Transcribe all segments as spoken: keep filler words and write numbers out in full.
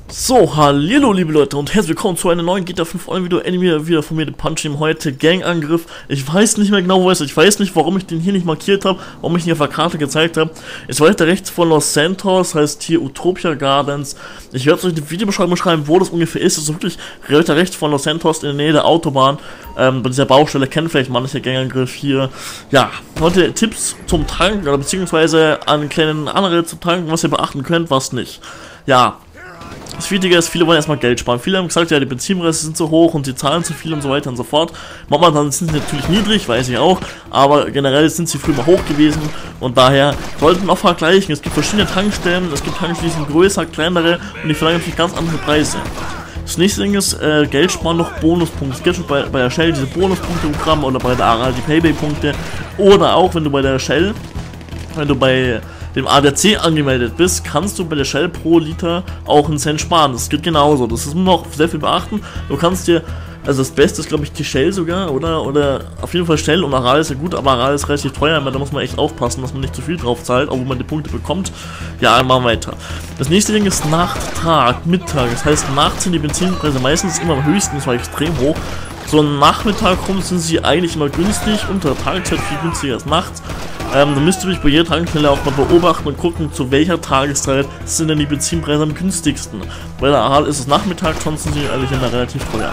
So, hallo liebe Leute und herzlich willkommen zu einem neuen G T A fünf Online Video. Anime wieder von mir, der Punch Team. Heute Gangangriff. Ich weiß nicht mehr genau, wo es ist. Ich weiß nicht, warum ich den hier nicht markiert habe, warum ich ihn auf der Karte gezeigt habe. Es war weiter rechts von Los Santos, heißt hier Utopia Gardens. Ich werde euch die Videobeschreibung schreiben, wo das ungefähr ist. Es ist wirklich weiter rechts von Los Santos in der Nähe der Autobahn. Ähm, bei dieser Baustelle kennen vielleicht manche Gangangriff hier. Ja, heute Tipps zum Tanken oder beziehungsweise an kleinen Anreiz zu tanken, was ihr beachten könnt, was nicht. Ja. Das Wichtige ist, viele wollen erstmal Geld sparen. Viele haben gesagt, ja, die Benzinpreise sind zu hoch und sie zahlen zu viel und so weiter und so fort. Momentan sind sie natürlich niedrig, weiß ich auch, aber generell sind sie früher mal hoch gewesen und daher sollten wir auch vergleichen. Es gibt verschiedene Tankstellen, es gibt Tankstellen, die sind größer, kleinere und die verlangen natürlich ganz andere Preise. Das nächste Ding ist, äh, Geld sparen noch Bonuspunkte. Es gibt schon bei, bei der Shell diese Bonuspunkte-Programme oder bei der Aral die Payback-Punkte oder auch, wenn du bei der Shell, wenn du bei dem A D A C angemeldet bist, kannst du bei der Shell pro Liter auch einen Cent sparen. Das geht genauso. Das ist nur noch sehr viel beachten. Du kannst dir, also das Beste ist glaube ich die Shell sogar, oder? Oder auf jeden Fall Shell und Aral ist ja gut, aber Aral ist relativ teuer, weil da muss man echt aufpassen, dass man nicht zu viel drauf zahlt, obwohl man die Punkte bekommt. Ja, machen wir weiter. Das nächste Ding ist Nacht, Tag, Mittag. Das heißt, nachts sind die Benzinpreise meistens immer am höchsten, das war extrem hoch. So am Nachmittag rum sind sie eigentlich immer günstig, unter der Tageszeit viel günstiger als nachts. Ähm, dann müsst ihr mich bei jeder Tankstelle auch mal beobachten und gucken, zu welcher Tageszeit sind denn die Benzinpreise am günstigsten. Bei der Aral ist es Nachmittag, sonst sind sie eigentlich immer relativ teuer.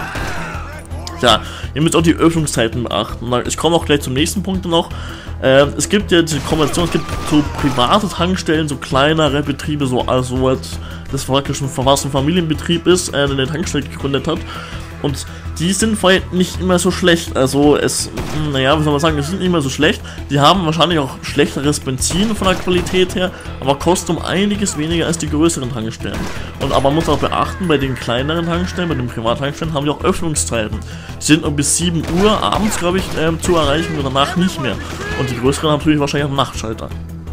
Ja, ihr müsst auch die Öffnungszeiten beachten. Ich komme auch gleich zum nächsten Punkt noch. Äh, es gibt ja diese Kombination, es gibt so private Tankstellen, so kleinere Betriebe, so also als das praktisch ein Familienbetrieb ist, äh, der eine Tankstelle gegründet hat. Und die sind vielleicht nicht immer so schlecht, also es, naja, wie soll man sagen, es sind nicht immer so schlecht. Die haben wahrscheinlich auch schlechteres Benzin von der Qualität her, aber kosten um einiges weniger als die größeren Tankstellen. Und aber man muss auch beachten, bei den kleineren Tankstellen, bei den Privattankstellen haben die auch Öffnungszeiten. Die sind nur bis sieben Uhr abends, glaube ich, ähm, zu erreichen und danach nicht mehr. Und die größeren haben natürlich wahrscheinlich auch Nachtschalter.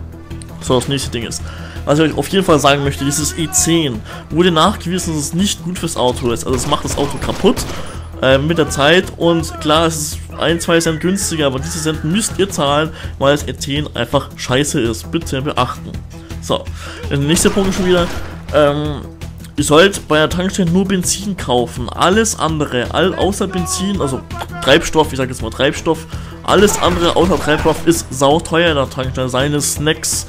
So, das nächste Ding ist, was ich euch auf jeden Fall sagen möchte, dieses E zehn wurde nachgewiesen, dass es nicht gut fürs Auto ist. Also es macht das Auto kaputt äh, mit der Zeit und klar, es ist ein, zwei Cent günstiger, aber diese Cent müsst ihr zahlen, weil das E zehn einfach scheiße ist. Bitte beachten. So, der nächste Punkt schon wieder, ähm, ihr sollt bei der Tankstelle nur Benzin kaufen. Alles andere, all außer Benzin, also Treibstoff, ich sage jetzt mal Treibstoff, alles andere außer Treibstoff ist sauteuer in der Tankstelle. Seine Snacks,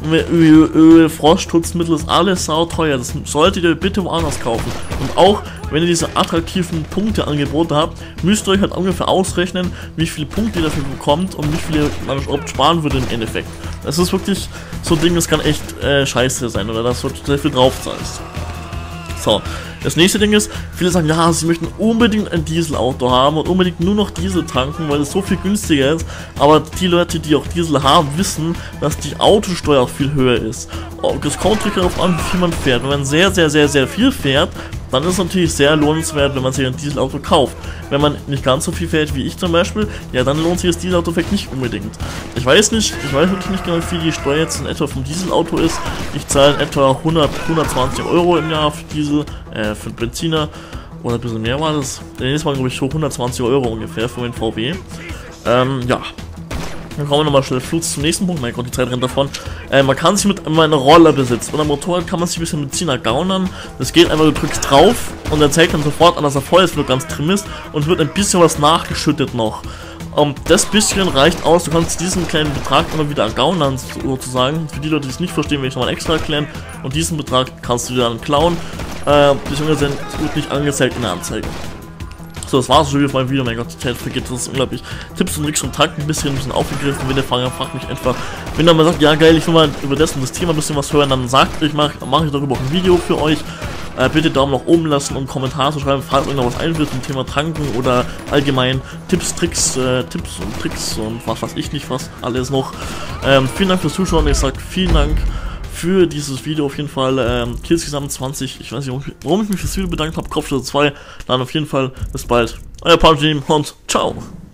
Öl, Öl, Frostschutzmittel, ist alles sauteuer. Das solltet ihr bitte woanders kaufen. Und auch, wenn ihr diese attraktiven Punkteangebote habt, müsst ihr euch halt ungefähr ausrechnen, wie viele Punkte ihr dafür bekommt und wie viele man überhaupt sparen würde im Endeffekt. Das ist wirklich so ein Ding, das kann echt äh, scheiße sein, oder dass du sehr viel drauf zahlst. So, das nächste Ding ist, viele sagen, ja, sie möchten unbedingt ein Dieselauto haben und unbedingt nur noch Diesel tanken, weil es so viel günstiger ist, aber die Leute, die auch Diesel haben, wissen, dass die Autosteuer auch viel höher ist. Es kommt wirklich darauf an, wie viel man fährt. Wenn man sehr, sehr, sehr, sehr viel fährt, dann ist es natürlich sehr lohnenswert, wenn man sich ein Dieselauto kauft. Wenn man nicht ganz so viel fährt wie ich zum Beispiel, ja, dann lohnt sich das Dieselauto vielleicht nicht unbedingt. Ich weiß nicht, ich weiß wirklich nicht genau, wie viel die Steuer jetzt in etwa vom Dieselauto ist. Ich zahle in etwa hundert, hundertzwanzig Euro im Jahr für Diesel, äh, für Benziner. Oder ein bisschen mehr war das. Nächstes Mal, glaube ich, so hundertzwanzig Euro ungefähr für meinen V W. Ähm, ja. Dann kommen wir nochmal schnell Fluss zum nächsten Punkt. Mein Gott, die Zeit rennt davon. Äh, man kann sich mit einer Roller besitzen. Oder Motorrad kann man sich ein bisschen mit Benzin ergaunern. Das geht einfach, du drückst drauf und er zeigt dann sofort an, dass er voll ist, wenn du ganz trim ist. Und es wird ein bisschen was nachgeschüttet noch. Und das bisschen reicht aus. Du kannst diesen kleinen Betrag immer wieder ergaunern, sozusagen. Für die Leute, die es nicht verstehen, will ich nochmal extra erklären. Und diesen Betrag kannst du dir dann klauen. Äh, beziehungsweise wird nicht angezeigt in der Anzeige. So, das war's schon wieder für mein Video. Mein Gott, die Zeit vergeht, das ist unglaublich. Tipps und Tricks und Tanken ein bisschen, ein bisschen aufgegriffen. Wenn der Fahrer fragt mich einfach, wenn er mal sagt, ja geil, ich will mal über das und das Thema ein bisschen was hören, dann sagt ich, mache mach ich darüber auch ein Video für euch. Äh, bitte Daumen nach oben lassen und einen Kommentar zu schreiben, falls euch noch was einfällt zum Thema Tanken oder allgemein Tipps, Tricks, äh, Tipps und Tricks und was weiß ich nicht, was alles noch. Ähm, vielen Dank fürs Zuschauen. Ich sag vielen Dank für dieses Video auf jeden Fall. Ähm, insgesamt zwanzig, ich weiß nicht, warum ich mich fürs Video bedankt habe, Kopfschüsse zwei. Dann auf jeden Fall bis bald. Euer Punch Team und ciao.